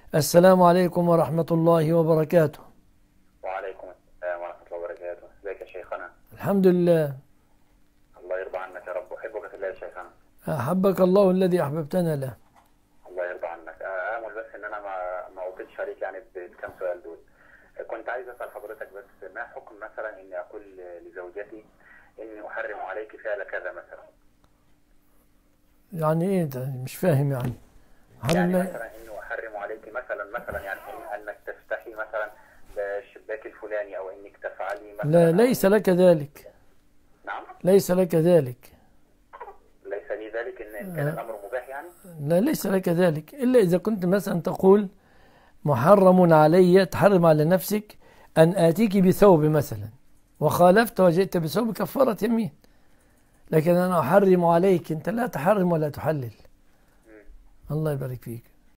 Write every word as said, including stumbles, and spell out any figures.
السلام عليكم ورحمة الله وبركاته. وعليكم السلام ورحمة الله وبركاته. ازيك يا شيخنا؟ الحمد لله. الله يرضى عنك يا رب، أحبك في الله يا شيخنا. أحبك الله الذي أحببتنا له. الله يرضى عنك. آمل بس إن أنا ما ما أطيلش عليك يعني بكام سؤال دول. كنت عايز أسأل حضرتك بس ما حكم مثلا إني أقول لزوجتي إني أحرم عليك فعل كذا مثلا؟ يعني إيه ده؟ مش فاهم يعني. هل يعني لا- مثلا إني أحرم عليك مثلا مثلا يعني إن أنك تفتحي مثلا بالشباك الفلاني، أو إنك تفعلي لا، مثلا، أو ليس إنك. لك ذلك. نعم. ليس لك ذلك. ليس لي ذلك إن إن كان الأمر مباح يعني؟ لا، ليس لك ذلك إلا إذا كنت مثلا تقول محرم علي، تحرم على نفسك أن آتيك بثوب مثلا، وخالفت وجئت بثوب، كفارة يمين. لكن أنا أحرم عليك، أنت لا تحرم ولا تحلل. مم. الله يبارك فيك.